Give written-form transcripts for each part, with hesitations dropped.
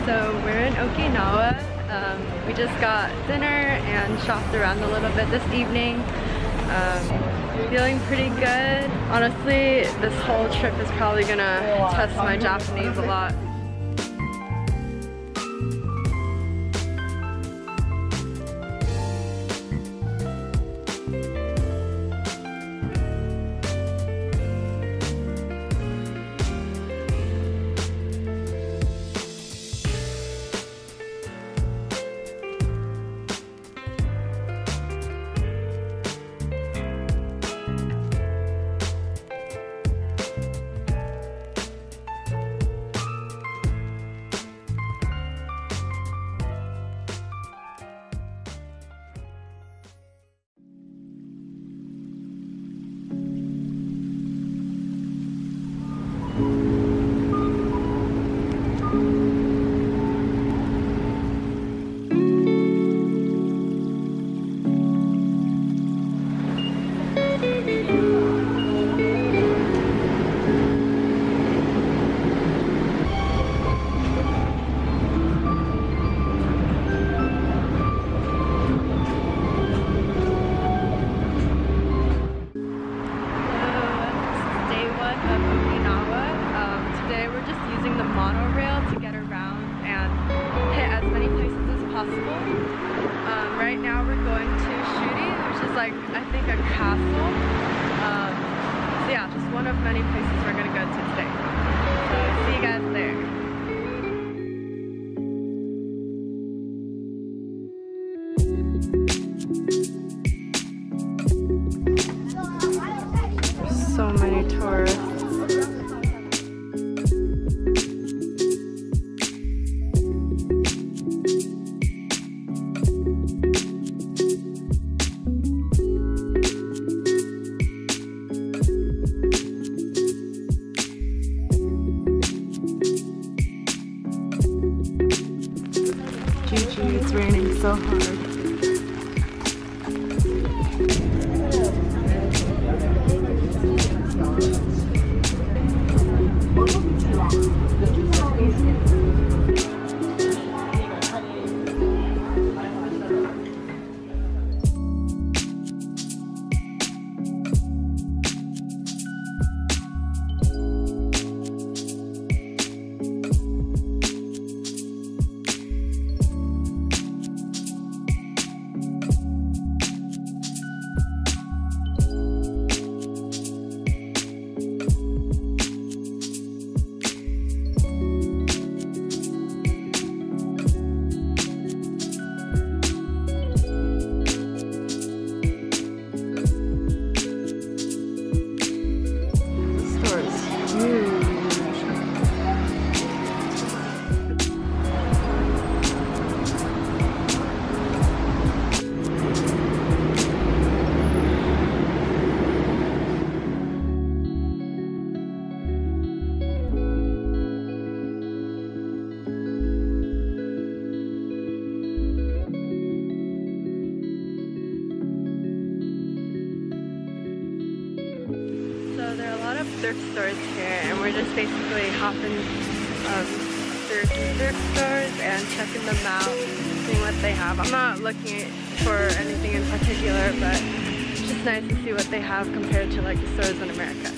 So we're in Okinawa. We just got dinner and shopped around a little bit this evening. Feeling pretty good. Honestly, this whole trip is probably gonna test my Japanese a lot. Right now we're going to Shuri, which is like, I think, a castle. So yeah, just one of many places we're gonna go to today. So see you guys there. So many tourists. It's raining so hard. There are a lot of thrift stores here, and we're just basically hopping through some thrift stores and checking them out, seeing what they have. I'm not looking for anything in particular, but it's just nice to see what they have compared to like the stores in America.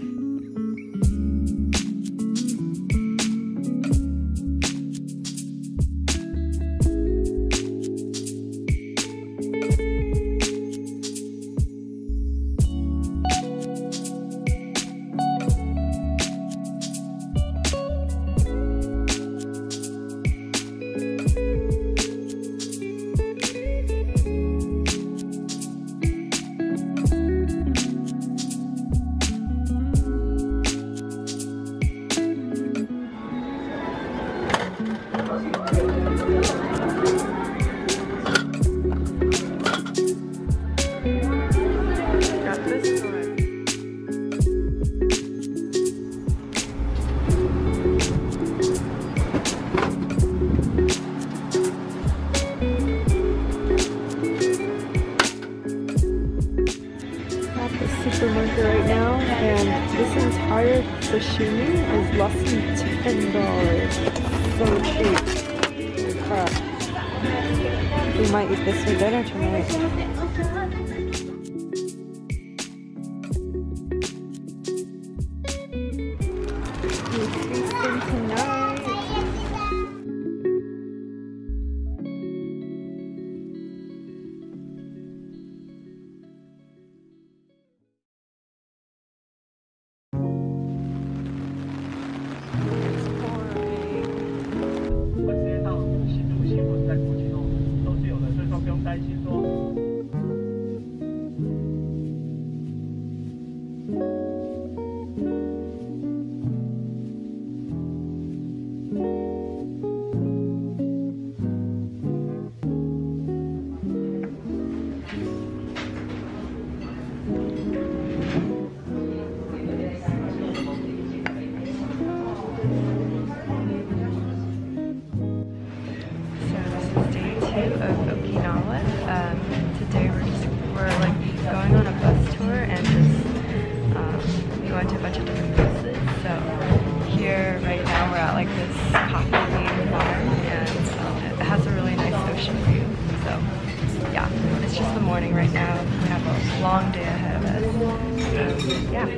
Supermarket right now, and this entire sashimi is less than $10. so cheap. Crap. We might eat this for dinner tonight. Of Okinawa. Today we're like going on a bus tour and just going to a bunch of different places. So here right now we're at like this coffee bean farm, and it has a really nice ocean view. So yeah, it's just the morning right now. We have a long day ahead of us. So yeah.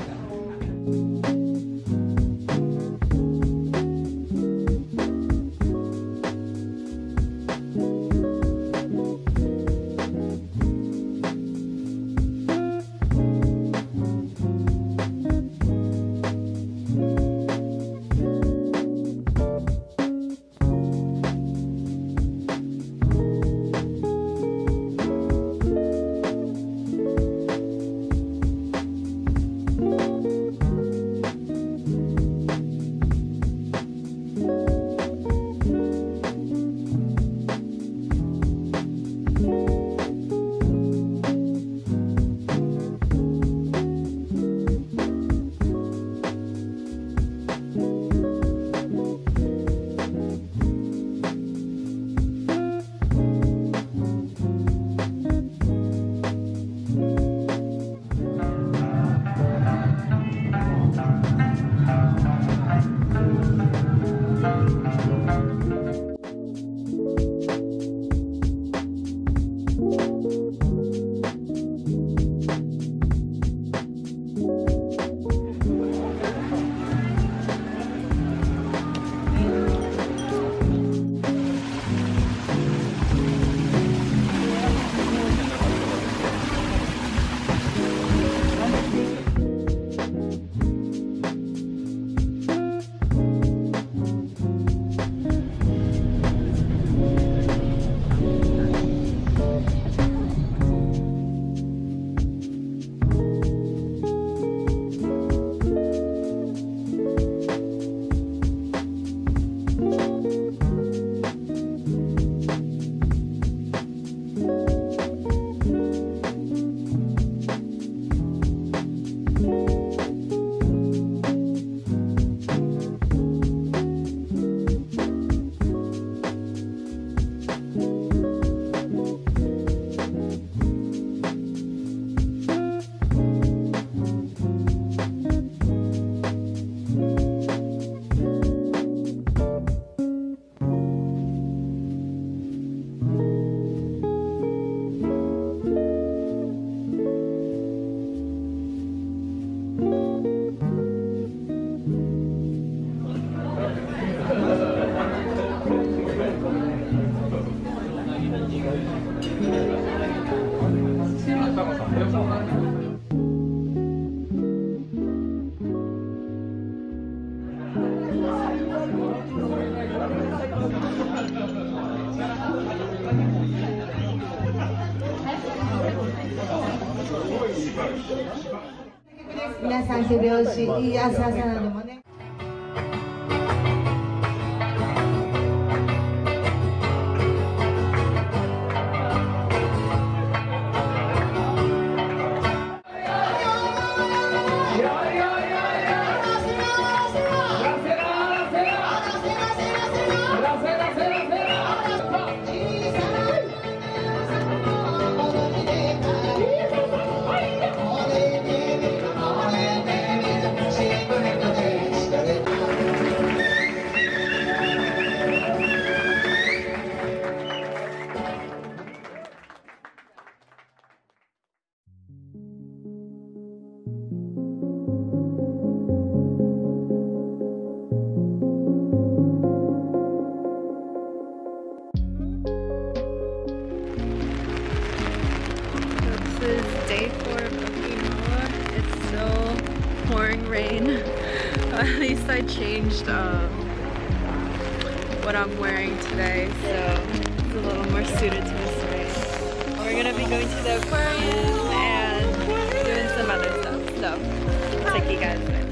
皆さん手拍子、いい朝なのでもね。 I changed what I'm wearing today, so it's a little more suited to the space. We're gonna be going to the aquarium and doing some other stuff, so I'll take you guys there.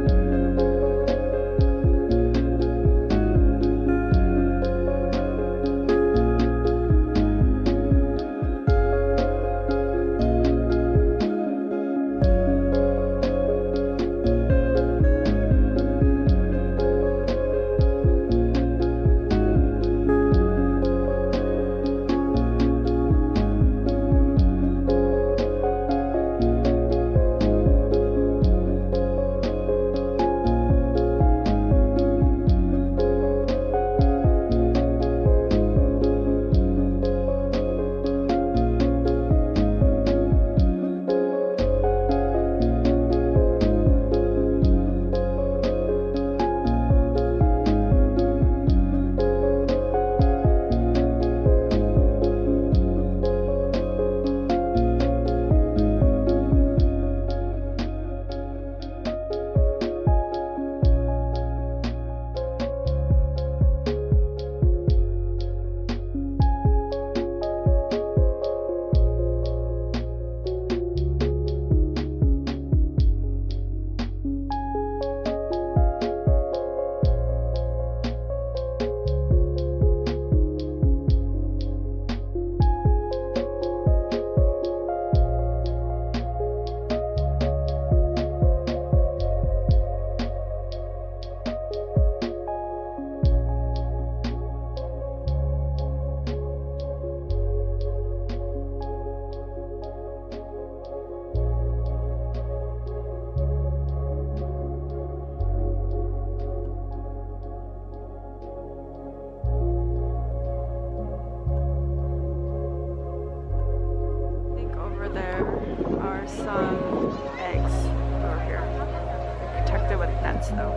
Some eggs over here. They're protected with nets though.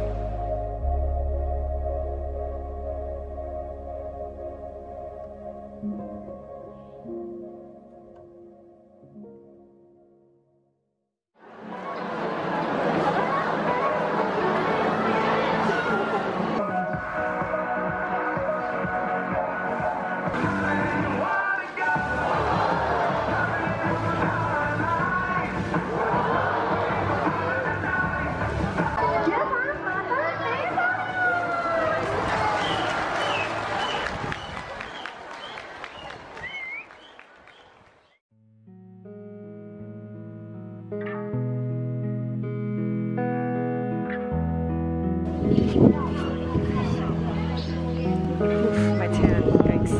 Oof, my tan, thanks.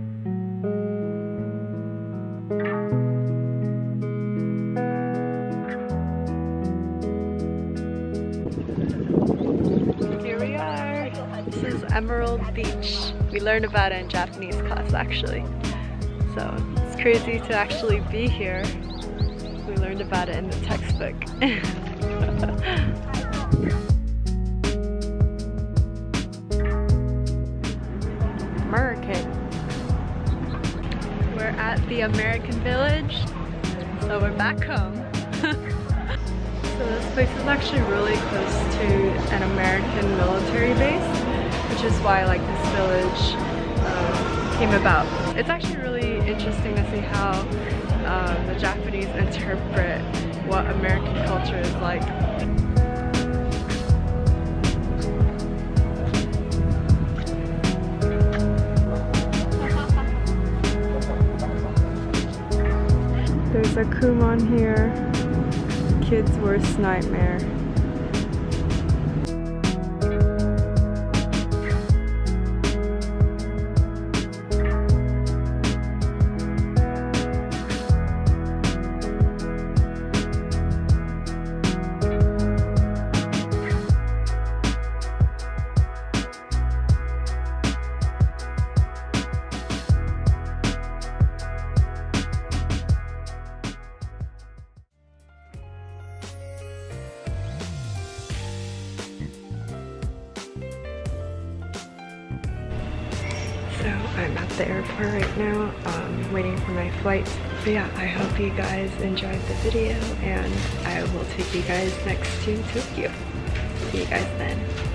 Here we are. This is Emerald Beach. We learned about it in Japanese class actually. So it's crazy to actually be here. We learned about it in the textbook. American. We're at the American Village, so we're back home. So this place is actually really close to an American military base, which is why like this village came about. It's actually really interesting to see how the Japanese interpret what American culture is like. There's a Kumon here, kids' worst nightmare. So I'm at the airport right now, waiting for my flight. But yeah, I hope you guys enjoyed the video, and I will take you guys next to Tokyo. See you guys then.